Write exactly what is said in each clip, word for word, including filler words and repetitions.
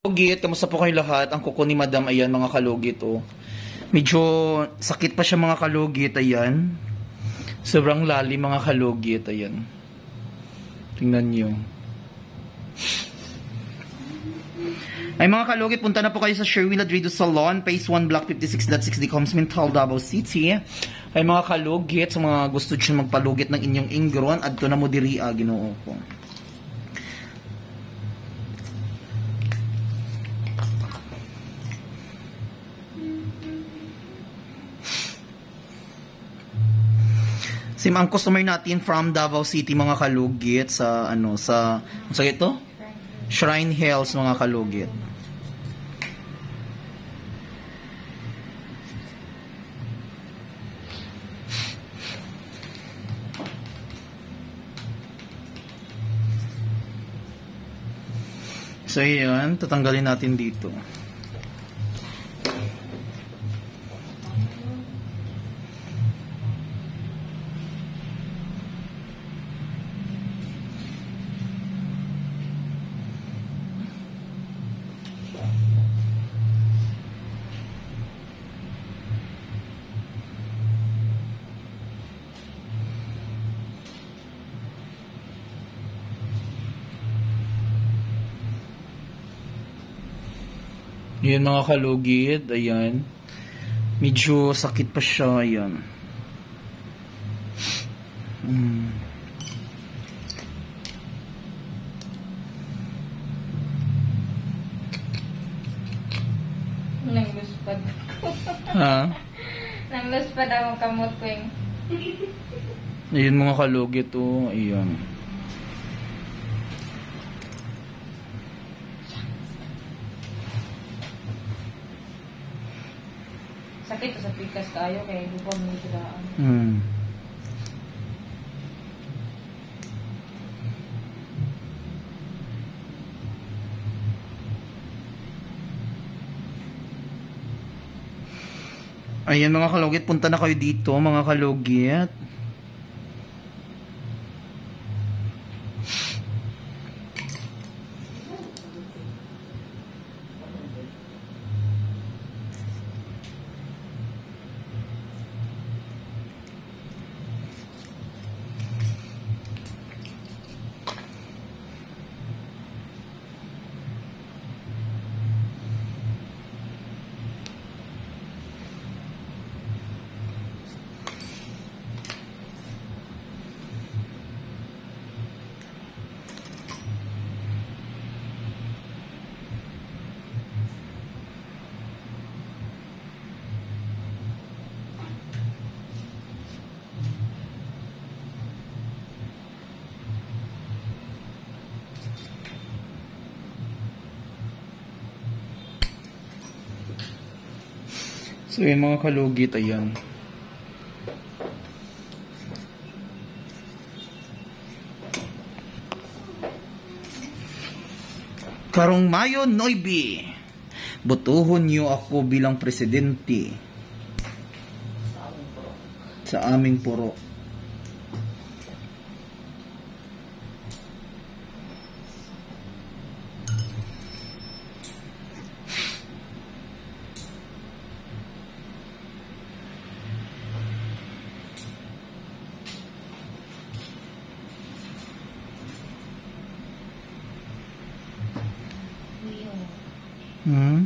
Kalugit, kamusta po kayo lahat? Ang kuko ni Madam, ayan mga kalugit, oh. Medyo sakit pa siya mga kalugit, ayan. Sobrang lalim mga kalugit, ayan. Tingnan nyo. Ay mga kalugit, punta na po kayo sa Sherwin Ladrido Salon, Phase one, Block fifty-six point six, Decoms Mental, Davao City. Ay mga kalugit, sa mga gusto nyo magpalugit ng inyong ingron, adto na mo diri, ah, ginoo ko. Sim ang customer natin from Davao City mga kalugit sa ano sa ano sa ito? Shrine Hills mga kalugit. So yun, tatanggalin natin dito. Yan mga kalugit, ayan. Medyo sakit pa siya, ayan. Hmm. Nangluspad. Ha? Nangluspad ang kamot ko yung... Ayan mga kalugit, oh, ayan. Sakit sa pikas kayo kaya lupag mo silaan. Hmm. Ayan mga kalugit, punta na kayo dito mga kalugit. So yun mga kalugit, ayan. Karong Mayo Noibi, botohon niyo ako bilang presidente sa aming puro. Hmm?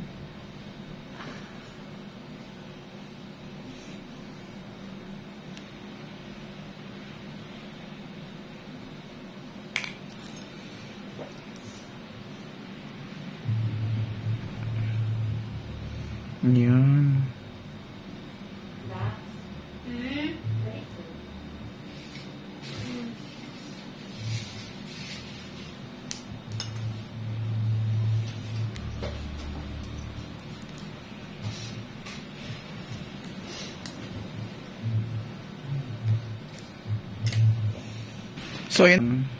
Yan. So, yan.